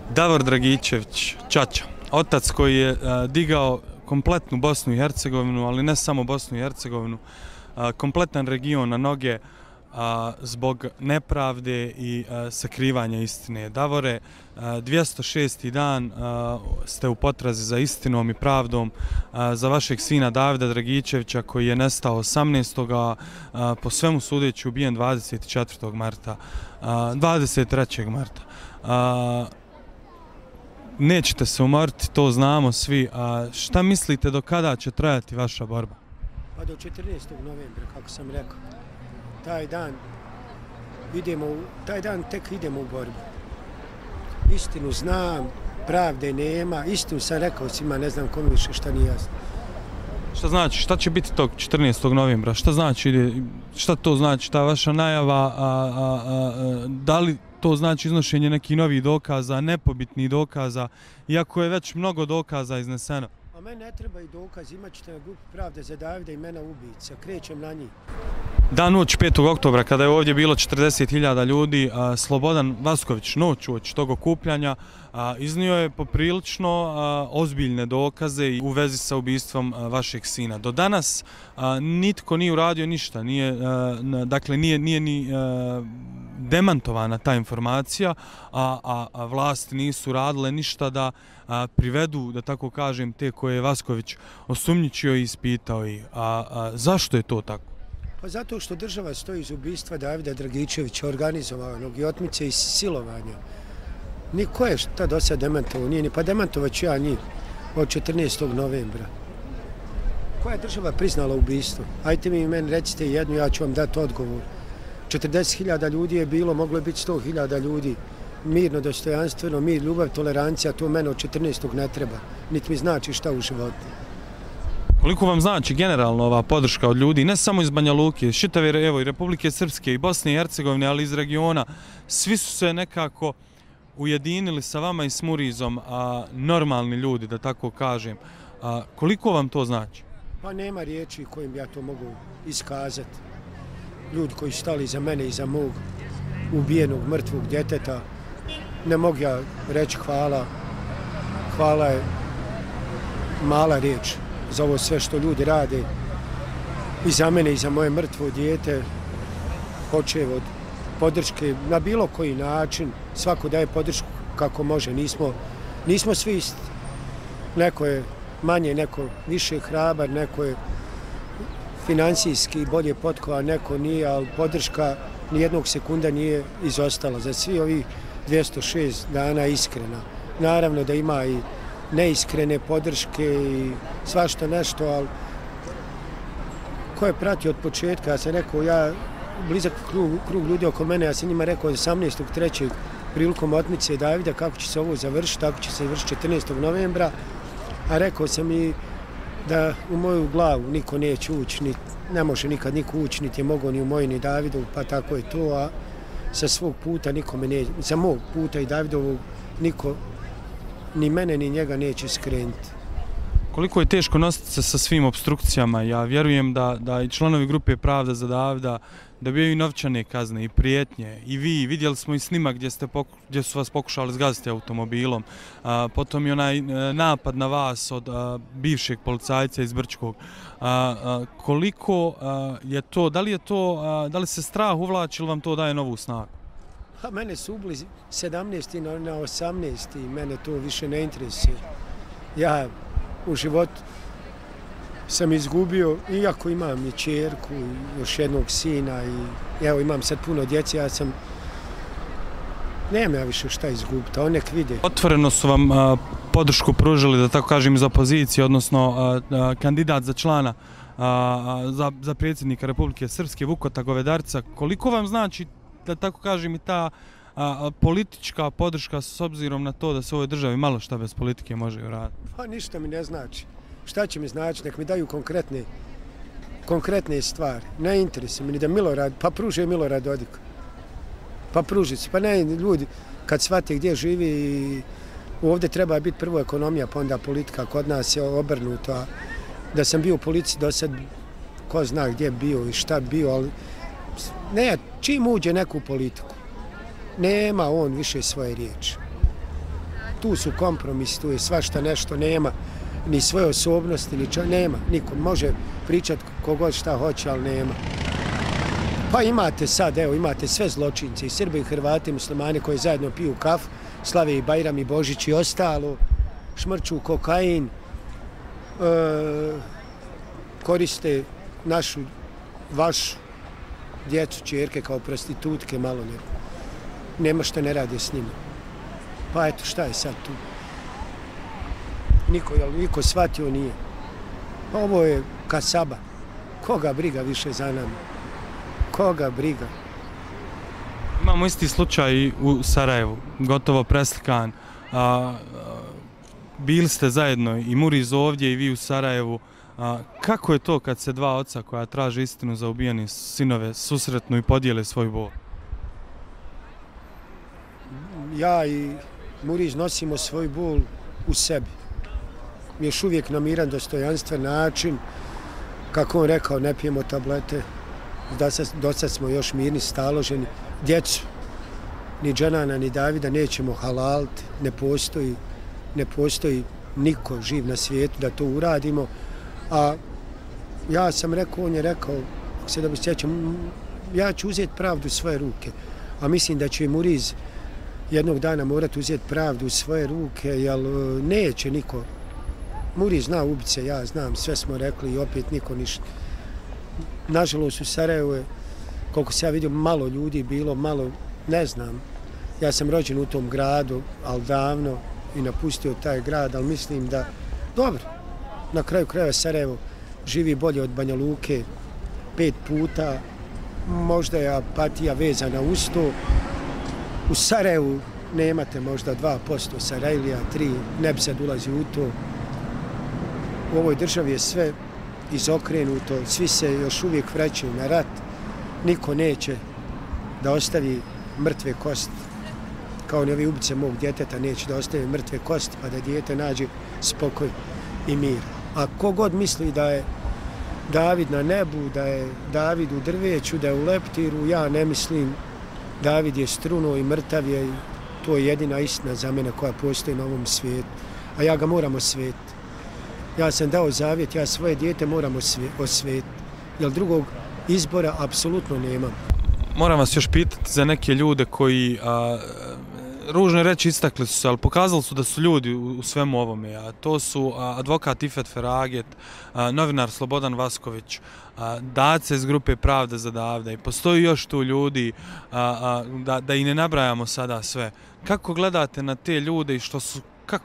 Davor Dragičević, Čača, otac koji je digao kompletnu Bosnu i Hercegovinu, ali ne samo Bosnu i Hercegovinu, kompletan region na noge zbog nepravde i sakrivanja istine. Davore, 206. dan ste u potrazi za istinom i pravdom za vašeg sina Davida Dragičevića koji je nestao 18. Po svemu sudeći ubijen 24. marta, 23. marta. Nećete se umoriti, to znamo svi. Šta mislite do kada će trajati vaša borba? Pa do 14. novembra, kako sam rekao. Taj dan tek idemo u borbu. Istinu znam, pravde nema, istinu sam rekao svima, ne znam kome više šta nije jasno. Šta znači, šta će biti tog 14. novembra? Šta to znači, ta vaša najava, da li to znači iznošenje nekih novih dokaza, nepobitnih dokaza, iako je već mnogo dokaza izneseno? A meni ne treba i dokaz, imat ćete na grupi Pravde za Davida imena ubica, krećem na njih. Dan noć 5. oktobra, kada je ovdje bilo 40.000 ljudi, Slobodan Vasković, noć uoči tog okupljanja, iznio je poprilično ozbiljne dokaze u vezi sa ubistvom vašeg sina. Do danas nitko nije uradio ništa, dakle nije ni demantovana ta informacija, a vlasti nisu radile ništa da privedu, da tako kažem, te koje je Vasković osumnjičio i ispitao ih. Zašto je to tako? Pa zato što država stoji iz ubistva Davida Dragičevića, organizovanog i otmice i silovanja. Niko je šta do sad demantovao, nije ni pa demantovat ću ja njih od 14. novembra. Koja je država priznala ubistvo? Ajte mi meni recite jednu, ja ću vam dati odgovor. 40.000 ljudi je bilo, moglo je biti 100.000 ljudi. Mirno, dostojanstveno, mir, ljubav, tolerancija, to mene od 14. ne treba. Niti mi znači šta u životu. Koliko vam znači generalno ova podrška od ljudi, ne samo iz Banja Luke, čitave evo i Republike Srpske i Bosne i Hercegovine, ali iz regiona, svi su se nekako ujedinili sa vama i s Murizom, normalni ljudi, da tako kažem. Koliko vam to znači? Pa nema riječi kojim ja to mogu iskazati. Ljudi koji su stali iza mene i za mog ubijenog, mrtvog djeteta, ne mogu ja reći hvala. Hvala je mala riječ za ovo sve što ljudi rade i za mene i za moje mrtvo dijete, počev od podrške na bilo koji način, svako daje podršku kako može, nismo svi isti. Neko je manje, neko više hrabar, neko je financijski bolje potkovan, neko nije, ali podrška nijednog sekunda nije izostala. Za svi ovih 206 dana iskrena. Naravno da ima i neiskrene podrške i svašta nešto, ali ko je pratio od početka, ja sam rekao, blizak krug ljudi oko mene, ja sam njima rekao 18.3. prilikom otmice Davida kako će se ovo završiti, tako će se završiti 14. novembra, a rekao sam i da u moju glavu niko neće ući, ne može nikad niko ući, niti je mogao ni u moju ni Davidovu, pa tako je to, a sa svog puta nikome neće, sa mog puta i Davidovog niko ni mene ni njega neće skrenuti. Koliko je teško nositi se sa svim obstrukcijama? Ja vjerujem da i članovi grupe Pravda za Davida dobijaju novčane kazne i prijetnje. I vi, vidjeli smo i snimak gdje su vas pokušali zgaziti automobilom. Potom i onaj napad na vas od bivšeg policajca iz Brčkog. Koliko je to, da li se strah uvlači ili vam to daje novu snagu? A mene su ubili 17. na 18. Mene to više ne interesuje. Ja u životu sam izgubio, iako imam i ćerku i još jednog sina i evo imam sad puno djece, nemam ja više šta izgubiti, a on nek vide. Otvoreno su vam podršku pružili, da tako kažem, iz opozicije, odnosno kandidat za člana za predsjednika Republike Srpske, Vukota Govedarca. Koliko vam znači, da tako kažem, i ta politička podrška s obzirom na to da se u ovoj državi malo šta bez politike može uraditi? Pa ništa mi ne znači. Šta će mi znači? Nek mi daju konkretne stvari. Ne interesuje mi ni da Milorad, pa pruže Milorad Dodik. Pa pruži se. Pa ne, ljudi, kad shvate gdje živi, ovdje treba biti prvo ekonomija, pa onda politika. Kod nas je obrnuto. Da sam bio u policiji do sad, ko zna gdje bio i šta bio, ali ne, čim uđe neku politiku, nema on više svoje riječi. tu su kompromisi, tu je svašta nešto, nema ni svoje osobnosti, nema, niko može pričati kogod šta hoće, ali nema. Pa imate sad, evo, imate sve zločince, i Srbi, i Hrvati, i muslimani koji zajedno piju kafu, slave i Bajram i Božić i ostalo, šmrču kokain, koriste našu, vašu djecu, čerke kao prostitutke, malo nema što ne rade s njima. Pa eto, šta je sad tu? Niko shvatio nije. Ovo je kasaba. Koga briga više za nama? Koga briga? Imamo isti slučaj u Sarajevu, gotovo preslikan. Bili ste zajedno i Muriz ovdje i vi u Sarajevu. Kako je to kad se dva oca koja traže istinu za ubijeni sinove susretnu i podijele svoj bol? Ja i Muriz nosimo svoj bol u sebi. Još uvijek na miran, dostojanstven način. Kako on rekao, ne pijemo tablete. Do sad smo još mirni, staloženi. Djecu, ni Dženana, ni Davida nećemo halaliti. Ne postoji niko živ na svijetu da to uradimo. A ja sam rekao, on je rekao, ako se dobro sjećam, ja ću uzeti pravdu u svoje ruke. A mislim da će i Muriz jednog dana morati uzeti pravdu u svoje ruke, jer neće niko. Muriz zna ubice, ja znam, sve smo rekli i opet niko ništa. Nažalost u Sarajevu je, koliko se ja vidio, malo ljudi bilo, malo, ne znam. Ja sam rođen u tom gradu, ali davno, i napustio taj grad, ali mislim da, dobro, na kraju krajeva Sarajevo živi bolje od Banja Luke 5 puta, možda je apatija vezana uz to. U Sarajevu nemate možda 2% Sarajlija, 3, ne bi sad ulazi u to. U ovoj državi je sve izokrenuto, svi se još uvijek vraćaju na rat, niko neće da ostavi mrtve kosti. Kao ni ovi ubice mog djeteta neće da ostavi mrtve kosti pa da dijete nađe spokoj i mir. A kogod misli da je David na nebu, da je David u drveću, da je u leptiru, ja ne mislim. David je strunuo i mrtav je i to je jedina istina za mene koja postoji na ovom svijetu. A ja ga moram osvetiti. Ja sam dao zavjet, ja svoje dijete moram osvetiti. Jer drugog izbora apsolutno nemam. Moram vas još pitati za neke ljude koji, ružno reći, istakli su se, ali pokazali su da su ljudi u svemu ovome. A to su advokat Ifet Feraget, novinar Slobodan Vasković, Dace iz grupe Pravda za Davda. I postoji još tu ljudi, da i ne nabrajamo sada sve. Kako gledate na te ljude i što su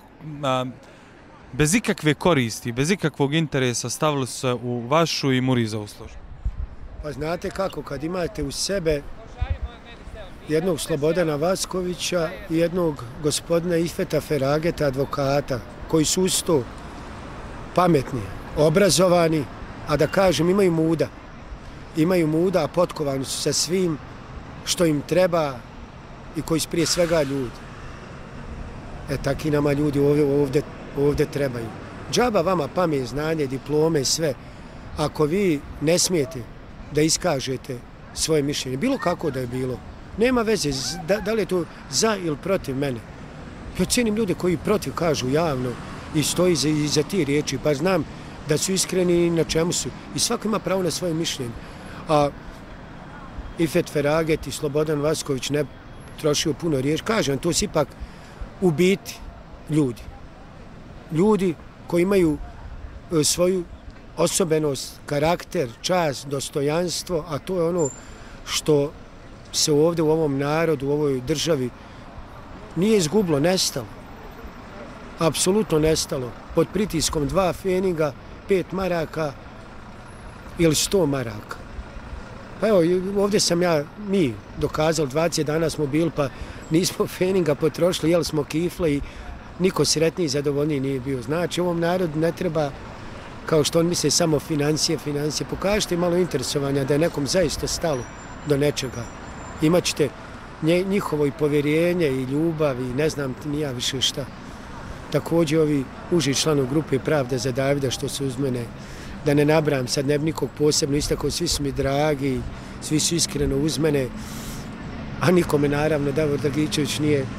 bez ikakve koristi, bez ikakvog interesa stavili se u vašu i Murizovu službu? Pa znate kako, kad imate u sebe jednog Slobodana Vaskovića i jednog gospodina Ifeta Ferageta, advokata, koji su usto pametni, obrazovani, a da kažem imaju muda, a potkovani su sa svim što im treba i koji su prije svega ljudi. Taki nama ljudi ovdje trebaju. Džaba vama pamet, znanje, diplome, sve. Ako vi ne smijete da iskažete svoje mišljenje, bilo kako da je bilo, nema veze, da li je to za ili protiv mene. Ja cijenim ljude koji protiv kažu javno i stoji iza ti riječi, pa znam da su iskreni na čemu su. I svako ima pravo na svoje mišljenje. A Ifet Feraget i Slobodan Vasković ne trošio puno riječi. Kažem, to su ipak u biti ljudi. Ljudi koji imaju svoju osobenost, karakter, čast, dostojanstvo, a to je ono što se ovdje u ovom narodu, u ovoj državi nije izgubilo, nestalo. Apsolutno nestalo. Pod pritiskom 2 feninga, 5 maraka ili 100 maraka. Pa evo, ovdje sam mi dokazali, 20 dana smo bili, pa nismo feninga potrošili, jeli smo kifle i niko sretniji i zadovoljniji nije bio. Znači, ovom narodu ne treba, kao što on misle, samo financije. Pokažite malo interesovanja da je nekom zaista stalo do nečega. Imaćete njihovo i povjerenje i ljubav i ne znam ni ja više šta. Također ovi uži članovi grupe Pravda za Davida što su uz mene, da ne nabrajam, sad ne bi nikog posebno istakao, svi su mi dragi, svi su iskreno uz mene, a nikome naravno Davor Dragičević nije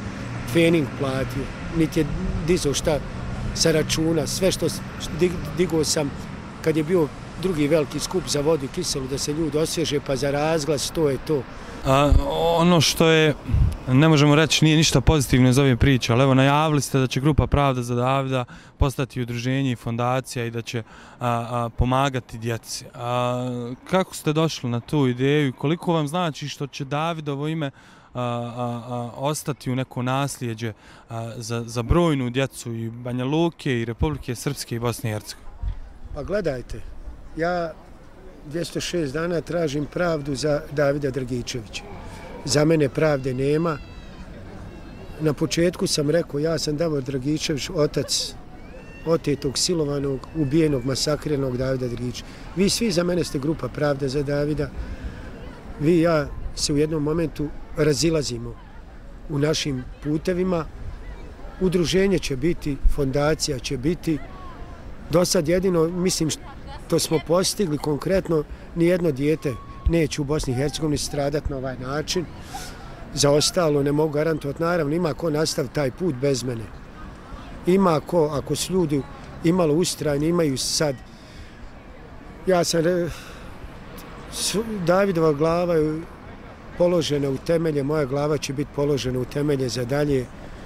trening platio, niti je dizao šta sa računa, sve što digao sam kad je bio drugi veliki skup za vodu i kiselu da se ljudi osvježe, pa za razglas, to je to. Ono što je, ne možemo reći, nije ništa pozitivno iz ove priče, ali evo najavili ste da će Grupa Pravda za Davida postati udruženje i fondacija i da će pomagati djeci. Kako ste došli na tu ideju i koliko vam znači što će Davidovo ime ostati u neko nasljeđe za brojnu djecu i Banja Luke i Republike Srpske i Bosne i Hercegovine? Pa gledajte, ja 206 dana tražim pravdu za Davida Dragičevića. Za mene pravde nema. Na početku sam rekao, ja sam Davor Dragičević, otac otetog, silovanog, ubijenog, masakrenog Davida Dragičevića. Vi svi za mene ste Grupa Pravda za Davida. Vi i ja se u jednom momentu razilazimo u našim putevima. Udruženje će biti, fondacija će biti. Do sad jedino, mislim, to smo postigli konkretno, nijedno dijete neće u Bosni i Hercegovini stradati na ovaj način. Za ostalo ne mogu garantovati. Naravno, ima ko nastavi taj put bez mene. Ima ko, ako su ljudi imalo ustrajni, imaju sad. Ja sam, Davidova glava je položena u temelje, moja glava će biti položena u temelje za dalje.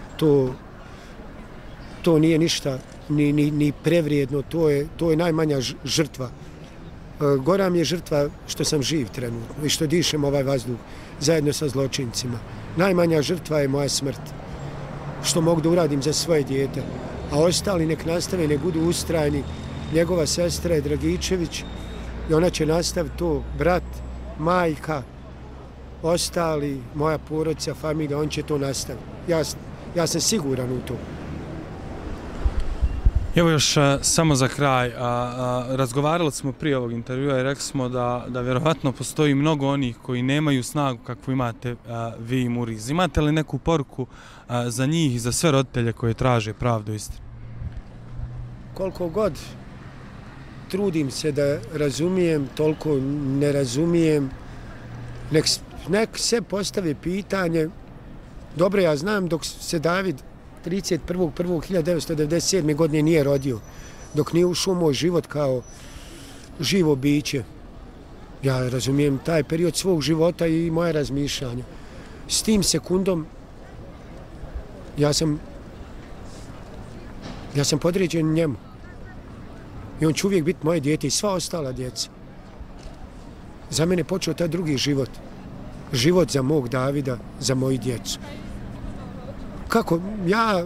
To nije ništa ni prevrijedno, to je najmanja žrtva. Gora mi je žrtva što sam živ trenutno i što dišem ovaj vazduh zajedno sa zločincima. Najmanja žrtva je moja smrt, što mogu da uradim za svoje dijete. A ostali nek nastave, nek budu ustrajni. Njegova sestra je Dragičević i ona će nastaviti to, brat, majka, ostali, moja porodica, familija, on će to nastaviti. Ja sam siguran u to. Evo još samo za kraj, razgovarali smo prije ovog intervjua i rekli smo da vjerovatno postoji mnogo onih koji nemaju snagu kakvu imate vi i Muriz. Imate li neku poruku za njih i za sve roditelje koji traže pravdu istinu? Koliko god trudim se da razumijem, toliko ne razumijem. Nek se postavi pitanje. Dobro, ja znam dok se David 31.1.1997. godine nije rodio, dok nije ušao u moj život kao živo biće. Ja razumijem taj period svog života i moje razmišljanja. S tim sekundom ja sam podređen njemu. I on će uvijek biti moje dijete i sva ostala djeca. Za mene počeo taj drugi život. Život za mog Davida, za moju djecu. Kako? Ja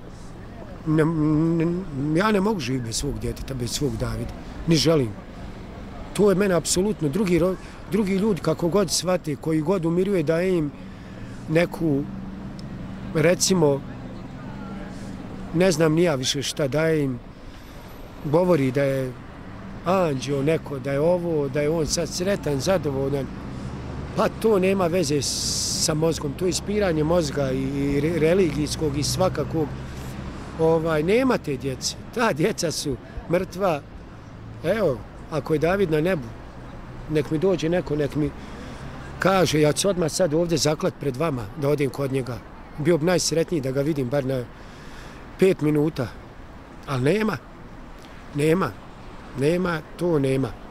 ne mogu živjeti bez svog djeteta, bez svog Davida. Ni želim. To je mene apsolutno. Drugi ljudi, kako god shvate, koji god umiruje, daje im neku, recimo, ne znam ni ja više šta, daje im, govori da je anđeo neko, da je ovo, da je on sad sretan, zadovoljan. Pa to nema veze sa mozgom, to je ispiranje mozga i religijskog i svakakog. Nema te djece, ta djeca su mrtva. Evo, ako je David na nebu, nek mi dođe neko, nek mi kaže, ja ću odmah sad ovdje zaklat pred vama da odem kod njega. Bio bi najsretniji da ga vidim bar na 5 minuta, ali nema, to nema.